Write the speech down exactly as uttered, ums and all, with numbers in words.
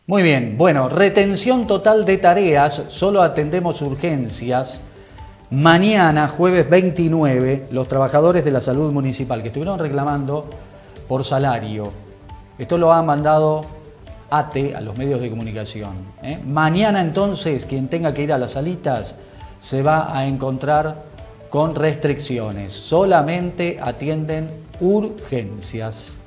Muy bien, bueno, retención total de tareas, solo atendemos urgencias. Mañana, jueves veintinueve, los trabajadores de la salud municipal que estuvieron reclamando por salario, esto lo ha mandado A T E a los medios de comunicación. ¿eh? Mañana entonces, quien tenga que ir a las salitas se va a encontrar con restricciones, solamente atienden urgencias.